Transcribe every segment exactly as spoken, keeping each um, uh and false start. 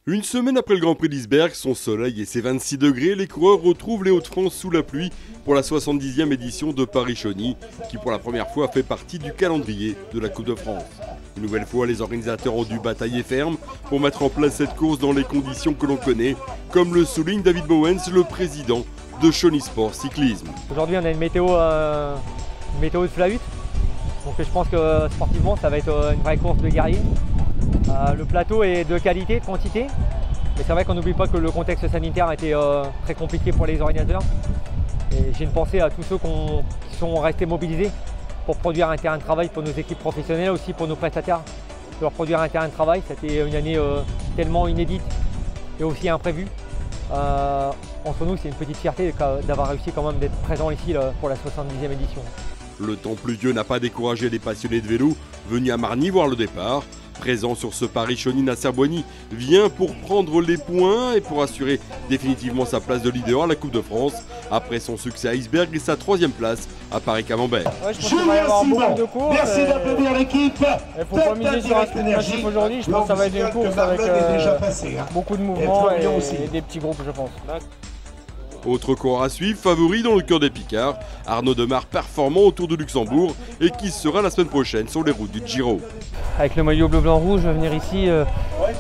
Une semaine après le Grand Prix d'Isberg, son soleil et ses vingt-six degrés, les coureurs retrouvent les Hauts-de-France sous la pluie pour la soixante-dixième édition de Paris-Chauny, qui pour la première fois fait partie du calendrier de la Coupe de France. Une nouvelle fois, les organisateurs ont dû batailler ferme pour mettre en place cette course dans les conditions que l'on connaît, comme le souligne David Bowens, le président de Chauny Sport Cyclisme. Aujourd'hui, on a une météo, euh, une météo de flahut, donc je pense que sportivement, ça va être une vraie course de guerrier. Euh, le plateau est de qualité, de quantité, mais c'est vrai qu'on n'oublie pas que le contexte sanitaire a été euh, très compliqué pour les organisateurs. Et j'ai une pensée à tous ceux qu'on, qui sont restés mobilisés pour produire un terrain de travail pour nos équipes professionnelles, aussi pour nos prestataires. De leur produire un terrain de travail, c'était une année euh, tellement inédite et aussi imprévue. Euh, entre nous, c'est une petite fierté d'avoir réussi quand même d'être présent ici là, pour la soixante-dixième édition. Le temps pluvieux n'a pas découragé les passionnés de vélo venus à Marny voir le départ. Présent sur ce Paris-Chauny, Nasser Boigny vient pour prendre les points et pour assurer définitivement sa place de leader à la Coupe de France après son succès à Isberg et sa troisième place à Paris-Camembert. Ouais, je pense qu'il va y avoir beaucoup de courses. Merci d'applaudir l'équipe. Il ne faut pas miser sur un sprint aujourd'hui. Je pense que ça va être une course avec euh, beaucoup de mouvements et, et des petits groupes, je pense. Autre coureur à suivre, favori dans le cœur des Picards, Arnaud Demar performant autour de Luxembourg et qui sera la semaine prochaine sur les routes du Giro. Avec le maillot bleu-blanc-rouge, venir ici, euh,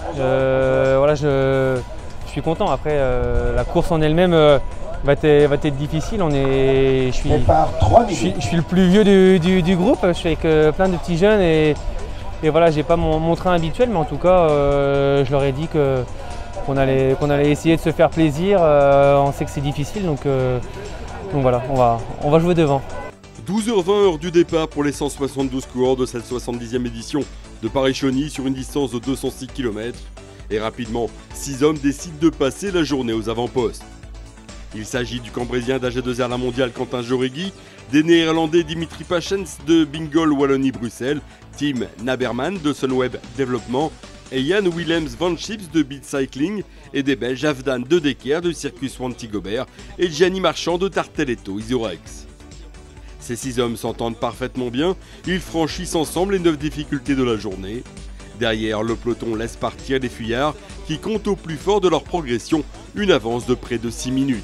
euh, voilà, je, je suis content. Après, euh, la course en elle-même euh, va, va être difficile. On est, je, suis, je, suis, je suis le plus vieux du, du, du groupe, je suis avec euh, plein de petits jeunes et, et voilà, j'ai pas mon, mon train habituel, mais en tout cas, euh, je leur ai dit que qu'on allait, qu'on allait essayer de se faire plaisir. Euh, on sait que c'est difficile, donc, euh, donc voilà, on va, on va jouer devant. douze heures vingt heure du départ pour les cent soixante-douze coureurs de cette soixante-dixième édition de Paris-Chauny sur une distance de deux cent six kilomètres. Et rapidement, six hommes décident de passer la journée aux avant-postes. Il s'agit du Cambrésien d'A G deux R La Mondiale Quentin Jauregui, des Néerlandais Dimitri Pachens de Bingol Wallonie-Bruxelles, Tim Naberman de Sunweb Développement et Jan Willems van Chips de Beat Cycling et des Belges Afdan de Decker de Circus Wanty-Gobert et Gianni Marchand de Tarteletto Isorex. Ces six hommes s'entendent parfaitement bien, ils franchissent ensemble les neuf difficultés de la journée. Derrière, le peloton laisse partir les fuyards qui comptent au plus fort de leur progression une avance de près de six minutes.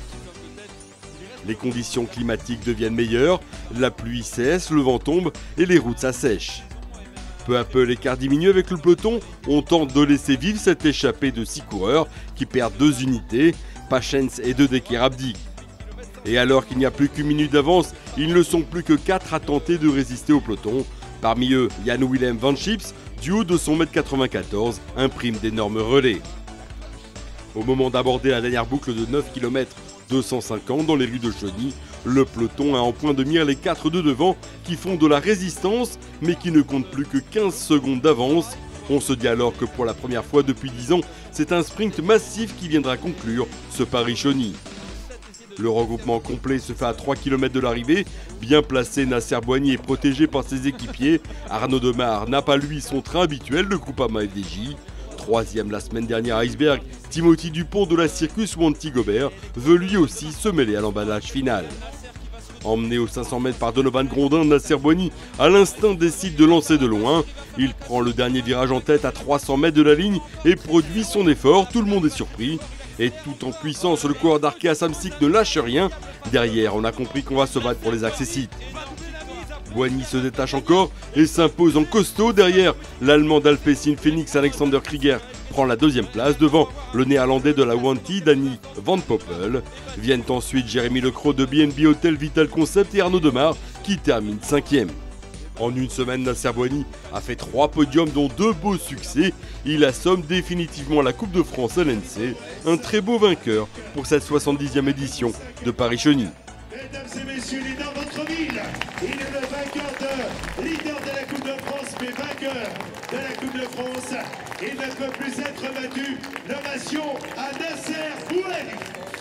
Les conditions climatiques deviennent meilleures, la pluie cesse, le vent tombe et les routes s'assèchent. Peu à peu, l'écart diminue avec le peloton. On tente de laisser vivre cette échappée de six coureurs qui perdent deux unités. Pachens et De Decker abdiquent. Et alors qu'il n'y a plus qu'une minute d'avance, ils ne sont plus que quatre à tenter de résister au peloton. Parmi eux, Jan Willem van Chips, du haut de son un mètre quatre-vingt-quatorze, imprime d'énormes relais. Au moment d'aborder la dernière boucle de neuf kilomètres deux cent cinquante dans les rues de Chauny, le peloton a en point de mire les quatre de devant qui font de la résistance mais qui ne comptent plus que quinze secondes d'avance. On se dit alors que pour la première fois depuis dix ans, c'est un sprint massif qui viendra conclure ce Paris-Chauny. Le regroupement complet se fait à trois kilomètres de l'arrivée. Bien placé, Nasser Boigny est protégé par ses équipiers. Arnaud Demar n'a pas lui son train habituel de Groupama F D J. Troisième la semaine dernière à Isberg, Timothy Dupont de la Circus Wanty-Gobert veut lui aussi se mêler à l'emballage final. Emmené aux cinq cents mètres par Donovan Grondin, Nasser Boigny à l'instinct décide de lancer de loin. Il prend le dernier virage en tête à trois cents mètres de la ligne et produit son effort, tout le monde est surpris. Et tout en puissance, le coureur d'Arkea Samsic ne lâche rien. Derrière, on a compris qu'on va se battre pour les accessites. Boigny se détache encore et s'impose en costaud. Derrière, l'Allemand d'Alpecin Phoenix Alexander Krieger prend la deuxième place devant le Néerlandais de la Wanty, Danny Van Poppel. Viennent ensuite Jérémy Lecros de B and B Hotel Vital Concept et Arnaud Demar qui termine cinquième. En une semaine, Nasser Boigny a fait trois podiums dont deux beaux succès. Il assomme définitivement la Coupe de France L N C. Un très beau vainqueur pour cette soixante-dixième édition de Paris-Chauny. Mesdames et messieurs, il est dans votre ville. Il est le vainqueur de leader de la Coupe de France, mais vainqueur de la Coupe de France. Il ne peut plus être battu. L'ovation à Nasser Boigny.